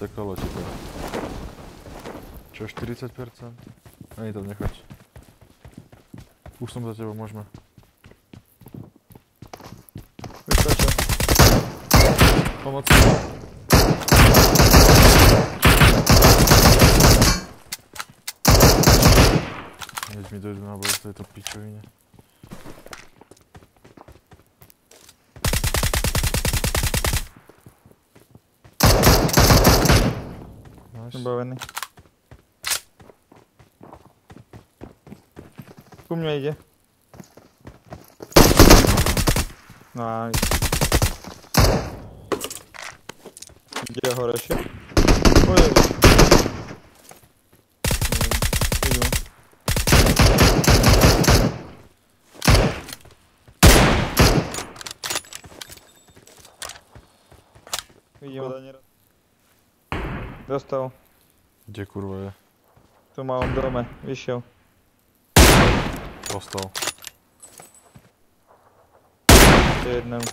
rozsekalo ti to. Čo, 40%? Ani to nechať. Už som za tebou, môžeme. Vyskočil. Pomoc. Hneď mi dojdu na boj v tejto pičovine. Vybavený. Ku mne ide. Nice. Kde je hore ešte? Ojej. Idú. Vidím ho. Dostal. Kde kurva je? Tu má on v dome. Vyšiel. Dostal. Jednem.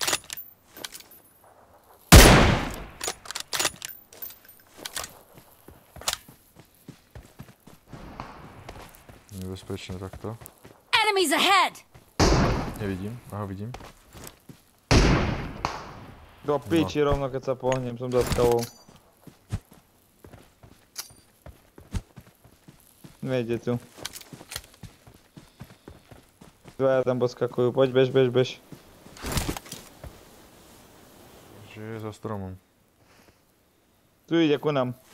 Nebezpečné takto. Enemies ahead! Nevidím, aha vidím. Do piči rovno keď sa pohnem, som za skavou. Nejde tu. Dvaja tam poskakujú, poď bež. Že je za stromom. Tu ide ku nám.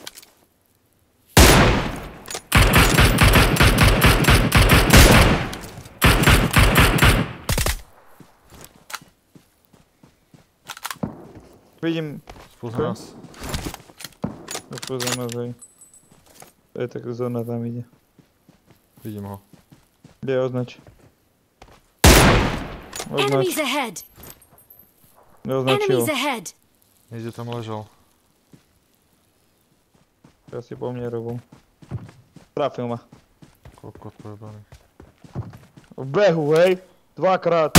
Vidím. Spoznal nás. Spoznal nás aj. To je tak zóna tam ide. Vidím ho. Kde je označ? Enemies ahead! Neoznačil. Enemies ahead! Niekde tam ležal. Asi po mne robil. Trafil ma. Kokot pojebaný. V behu, hej? Dvakrát.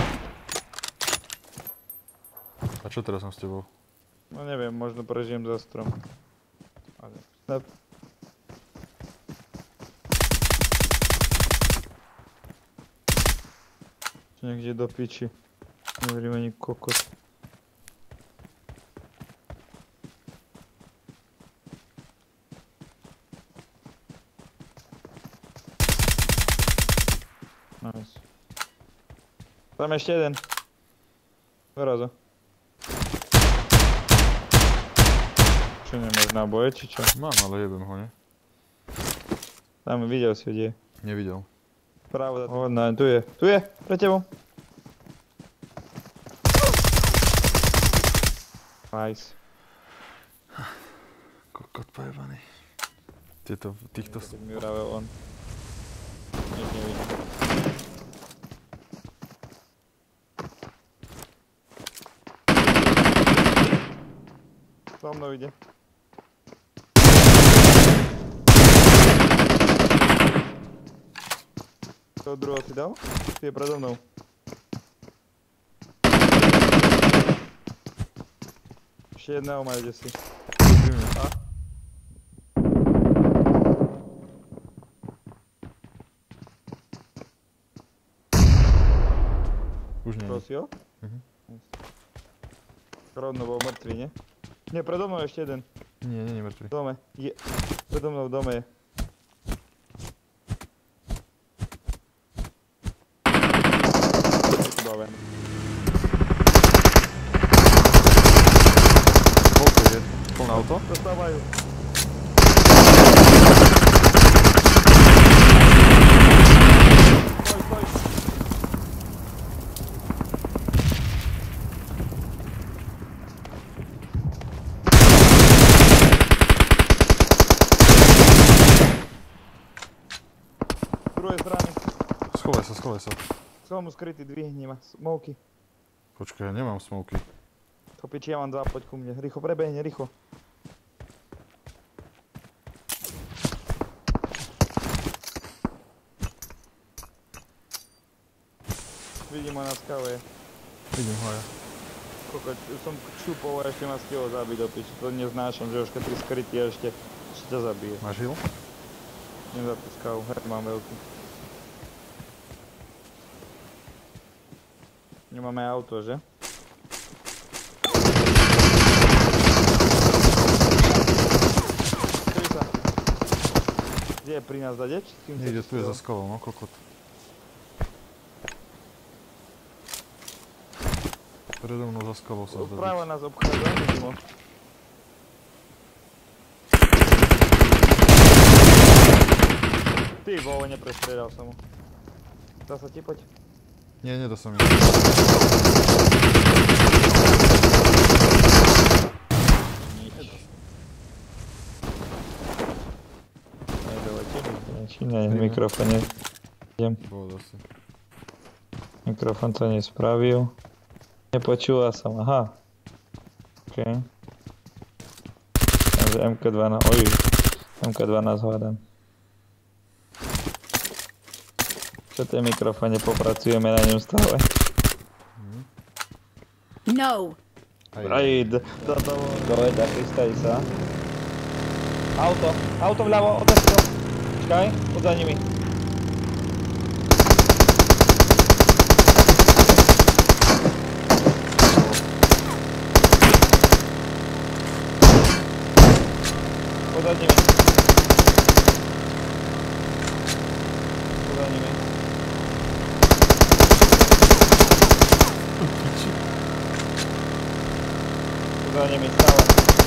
A čo teraz som s tebou? No neviem, možno prežijem za strom. Ale... Snap. Niekde do piči. Neverím ani kokot. Nice. Tam ešte jeden. Dorazu. Čo nemáš náboje, či čo? Mám, ale jebem ho, ne? Tam videl si ho, kde je. Nevidel. Pravda. Hodná, tu je. Tu je, pre tebou. Nice. Kokot pojebaný. Týchto... Tak mi vravel on. Nič nevidím. Za mnou ide. Toho druhého si dal? Ty je predo mnou. Ešte jedného majú, kde si. A? Už nie. Prosi ho? Rovno bol mŕtvý, nie? Nie, predo mnou ešte jeden. Nie, nie je mŕtvy. V dome. Je. Predo mnou v dome je. Baven. Koľko je? Plné auto? Dostávajú. Stoj. Z druhej strany. Schovaj sa. Som mu skrytý, dvihni ma. Smoky. Počkaj, ja nemám smoky. To piči, ja mám dva, poď ku mne. Rýchlo, prebehne, rýchlo. Vidím ho na skave. Vidím ho ja. Kokot, som šupol a ešte ma stihol zabiť do piči. To neznášam, že už keď si skrytý a ešte ťa zabije. Máš heal? Nezapískal, mám veľký. Nemáme auto, že? Skryj sa. Kde je pri nás zadeč? Niekde tu je za skalou, no kokot. Predo mnou za skalou sa zdá. Práve nás obchádza, vidimo. Ty vole, neprestriedal som mu. Dá sa ti poď? Nie, nedá sa mi. Nie, mikrofon nie. Idem. Bolo asi. Mikrofon to nespravil. Nepočula som, aha. OK. Takže MK12, oj. MK12 hľadám. Čo ten mikrofón, popracujeme na ňom stále. No. Raid. Do toho. Dole, chystaj sa. Auto vľavo, otočko. Čakaj, poď za nimi. Poď za nimi. Poď za nimi. Poď za nimi, stále.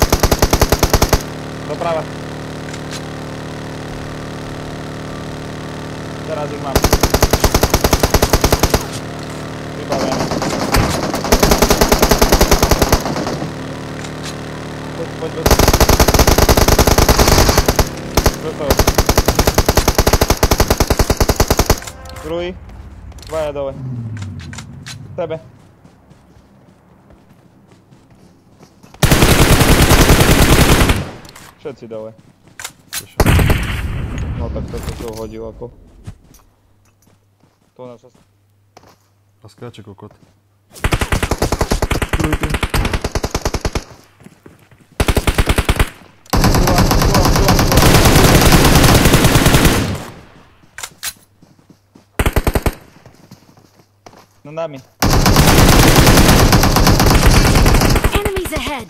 Doprava. Teraz ich mám. Vybavené. Poď. Gotovo. Druhý. Dvaja dole. Tebe. Všetci dole. No tak toto to hodil ako. To naša... A skáče kokot. No nami. Enemies ahead.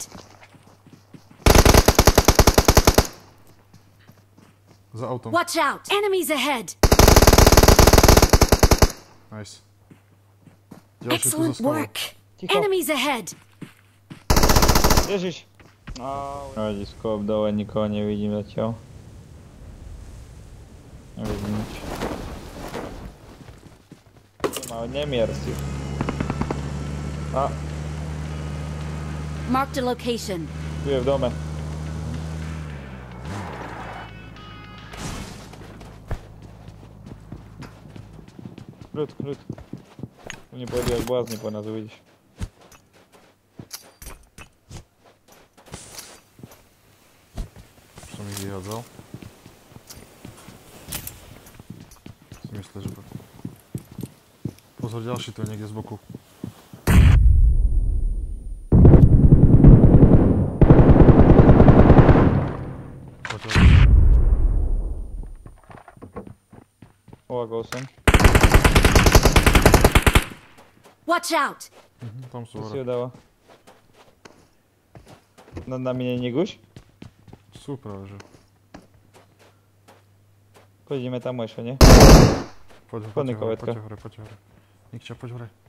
Za autom. Watch out. Enemies ahead. Nice. Ďalší tu za Excellent skalou. work. Ticho. Enemies ahead. Ježiš. Radí skop dole, nikoho nevidím zatiaľ. Nevidím nič. Nemier si. A, Marked a location. tu je v dome. Kľud. Oni pôjdu jak blázni po nás, uvidíš. Som ich vyhádzal. Si myslíš, že... Pozor, ďalší tu je niekde z boku. Poďte. Olagol som. Watch out. Tam sú Co si ho hore. dáva? Nad nami nie je guš? Sú práve, že. Poďme tam ešte, nie? Poď Poďme, hore, Kovetka. poď hore. Nikča, poď hore.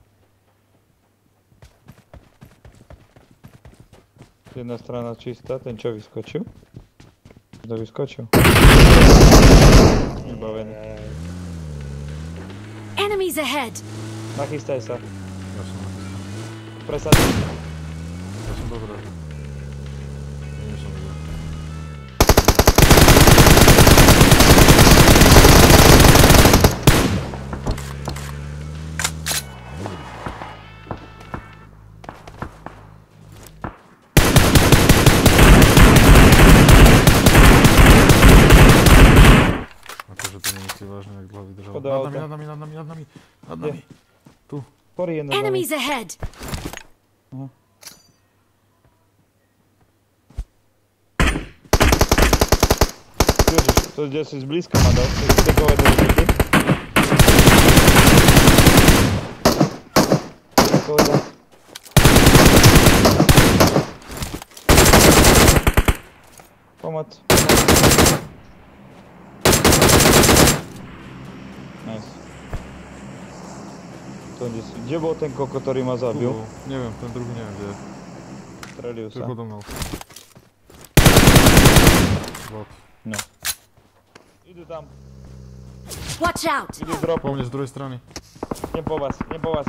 Jedna strana čistá, ten čo vyskočil? Kto vyskočil? Vybavený. Enemies ahead. Nachystaj sa. Ja som nachystý. Presad. Ja som dobrý. Nie som dobrý. Akože to nie si vážne, jak dlho vydržal. Poď do Nad auta. nami. Tu. Ktorý je nad nami? Enemies ahead. Słyszysz, to gdzieś z bliska ma dał. Tykowe do rzuty. Tykowe do... Pomoc. Nice. To gdzie był ten koko, który ma Tu zabił? był. Nie wiem, ten drugi nie wiem gdzie. Strzelił Tylko się. do mną. Bot. No. Idę tam. Watch out! Idę z dropu. Po mnie z drugiej strony. Nie po was, nie po was.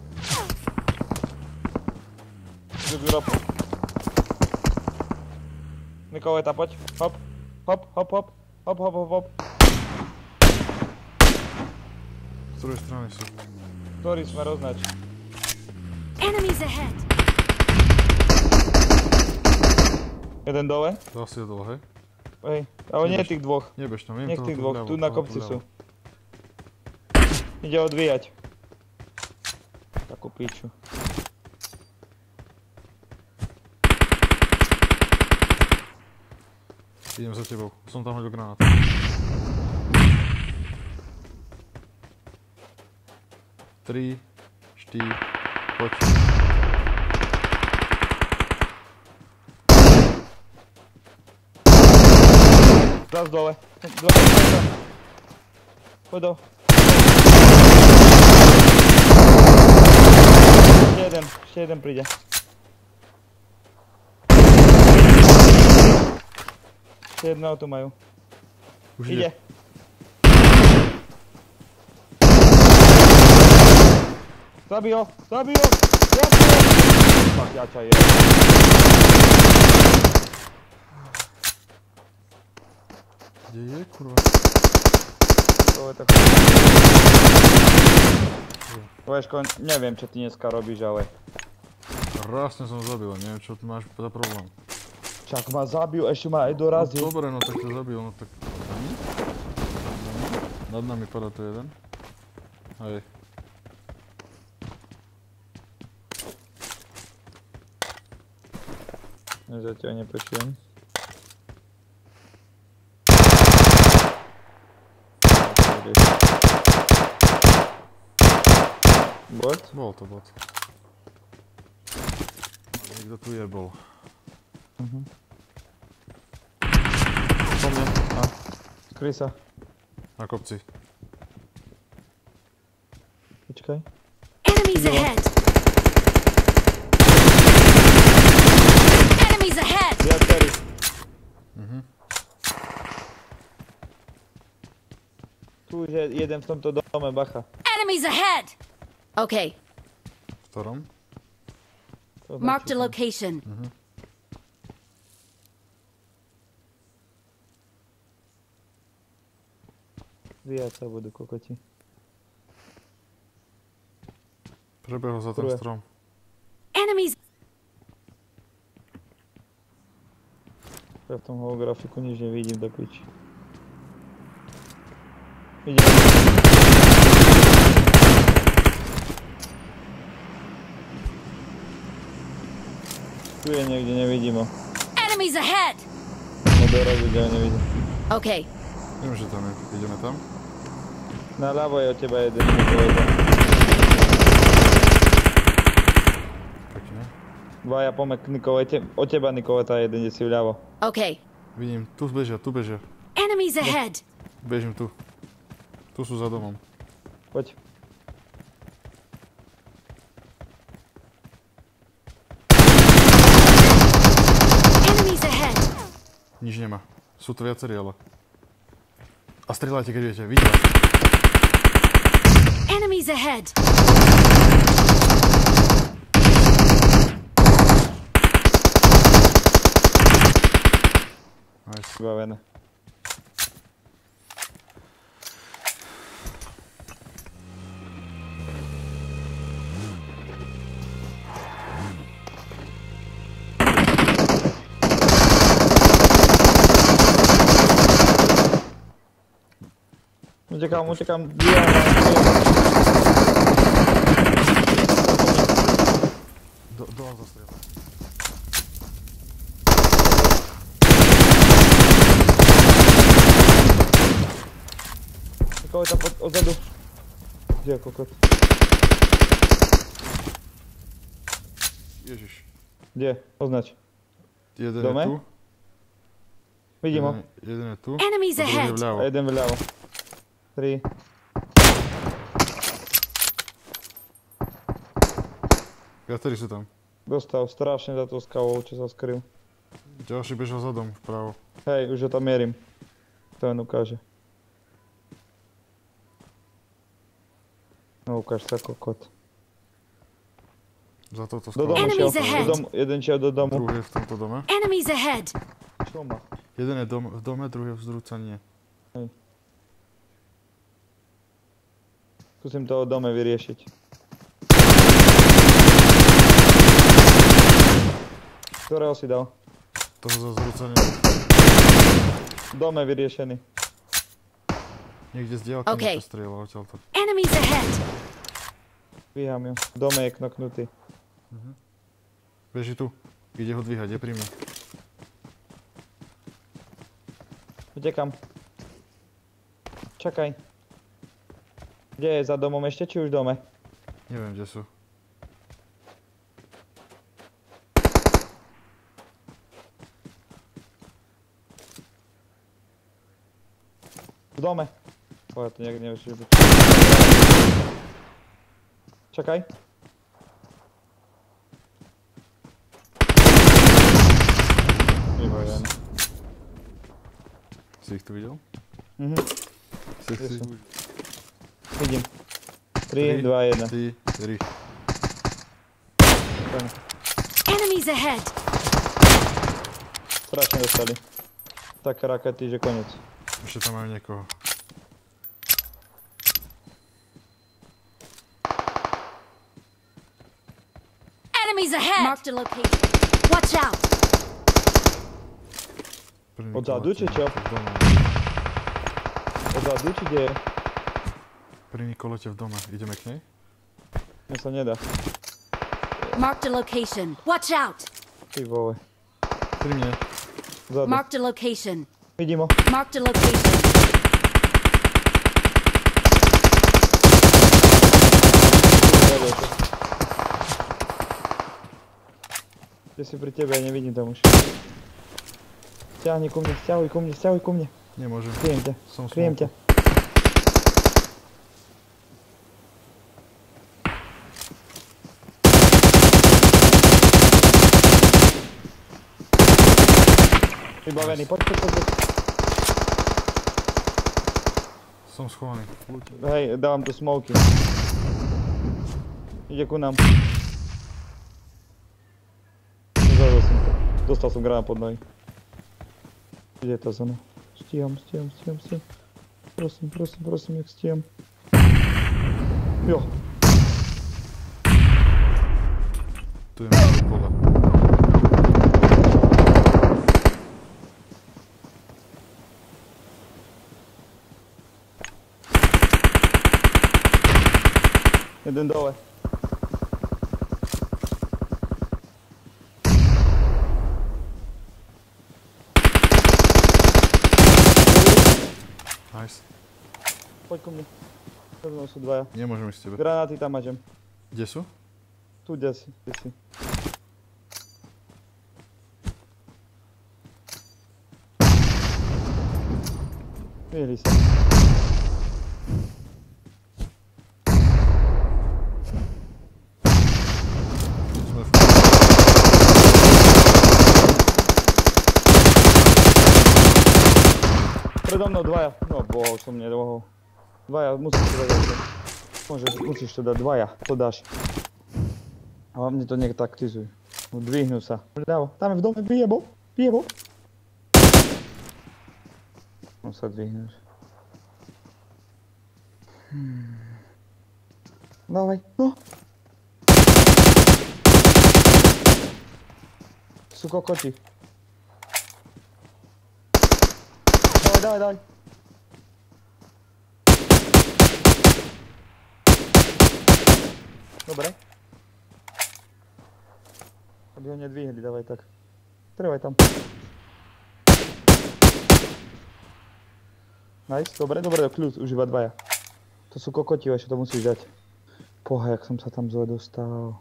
Idę z dropu. Mikołaj tapać. Hop. Hop, hop, hop. Hop, hop, hop, hop. Z drugiej strony są. Który sme roznać. Enemies ahead! Jeden dole. Dal si je dole, hej? Ej, ale nie Ideš. tych dwóch. Nie bež tam, Nie tych dwóch, tu na kopci sú. sú. Idzie odwijać. Taką piciu. Idem za tebou, som tam hodil granát. Tri, 4, poď. Zas dole. Poď do. Ešte jeden príde. Ešte jedného tu majú. Už Ide. Zabij ho! Zabij ho! Zabij ho! Fuck, ja ťa jem. Kde je, kurva? To je tak... Leško, neviem čo ty dneska robíš, ale... Krásne som zabil, neviem čo tu máš za problém. Čak ma zabil, ešte ma aj dorazil. No, dobre, no tak to zabil, no tak... Nad nami padá to jeden. Hej. Zatiaľ nepočujem. Bot? Bol to bot. Niekto tu je bol. Po mne. A. Skryj sa. Na kopci. Počkaj. Enemies ahead! Enemies ahead! Viacerí. Tu už je jeden v tomto dome, bacha. Enemies ahead! Okay, V ktorom? To marked a značí. location. Zvíjať sa budú kokoti. Prebehol za ten Prvé. strom. Enemies! Ja v tom holografiku nič nevidím do piči. Ide. Tu je niekde, nevidím ho. Enemies ahead! No doraziť, ja ho nevidím. Okay, Viem, že tam je. Ideme tam? Na ľavo je od teba jeden, Nikoleta. Pekne. Dvaja pomek Nikolete. Od teba Nikoleta jeden, kde si vľavo. okay. Vidím, tu bežia, tu bežia. Enemies ahead! Bežím tu. Tu sú za domom. Poď. Enemies ahead! Nič nemá. Sú to viacerí, ale... A strieľajte, keď viete. Vidím. Enemies ahead! Nice. Vybavené. Uciekam, uciekam. Do auta strieľaj. Kto je tam odzadu? Kde je kokot? Ježiš. Kde? Označ. Jeden Dome? je tu. Vidím ho. Jeden je tu. Enemies A druhý je ahead. vľavo. A jeden vľavo. 3. Viacerí sú tam. Dostal strašne za tou skavou, čo sa skryl. Ďalší bežal zadom, vpravo. Hej, už ho tam mierim. To len ukáže. No ukáž sa kokot. Za touto Do domu skalou. šiel. Enemies ahead. Do domu, jeden šiel do domu. Druhý je v tomto dome. Enemies ahead. Čo má? Jeden je v dome, druhý je v zrúcanie. Hej. Skúsim to o dome vyriešiť. Ktorého si dal? Toho za zrúcanie. V dome vyriešený. Niekde z diaľky OK. niečo strieľal odtiaľto. Enemies ahead. Dvíham ju. V dome je knoknutý. Beží tu. Ide ho dvíhať, je pri mne. Utekam. Čakaj. Kde je? Za domom ešte, či už v dome? Neviem, kde sú. V dome. O, ja to nejak neviem, že by... Čakaj. Vyhojen. Si ich tu videl? Mhm. Si ich Kde tu sú? videl? Vidím. 3, 2, 1. 3, 4. Enemies ahead. Strašne dostali. Také rakety, že konec. Ešte tam majú niekoho. Enemies ahead. Marked a location. Watch out. Prvný Odzadu, kolete, či čo? v dome. Odzadu, či kde je? První kolete v dome. Ideme k nej? Mne sa nedá. Marked a location. Watch out. Ty vole. Pri mne. Vzadu. Marked a location. Vidím ho. Marked a location. Kde si pri tebe, ja nevidím tam už. Stiahni ku mne, stiahuj ku mne, stiahuj ku mne. Nemôžem. Kryjem ťa, Som kryjem ťa. Vybavený, poď. Som schovaný. Hej, dávam tu smoky. Ide ku nám. Zadal som to. Dostal som granát pod nohy. Kde je tá zóna? Stíham. Prosím, jak stíham. Jo. Tu je mi pola. Jeden dole. Nice. Poď ku mne. To sú dvaja. Nemôžem ísť s tebe. Granáty tam mážem. Kde sú? Tu, kde si. Vyhli sa. Sme v... Predo mnou dvaja. No bohol som nedohol. Dvaja, musíš to dať. Musíš to dať, dvaja, to dáš. A hlavne to nech taktizuj. Dvihnú sa. Ľavo, tam je v dome, bije bol. On sa dvihnúš. Dávaj, no. Sú kokoti. Dávaj. Dobre. Aby ho nedvihli, dávaj tak. Trvaj tam. Nice, dobre, kľud, už iba dvaja. To sú kokoti, ešte to musíš dať. Poha, jak som sa tam zle dostal.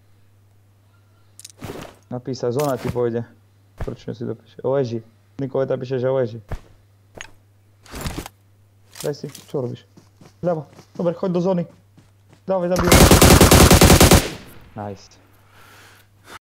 Napísať, zóna ti pôjde. Prečo si to píše? Oeži. Nikoleta píše, že oeži. Daj si, čo robíš? Ľavo. Dobre, choď do zóny. Dávaj, zabíjaj. Nice.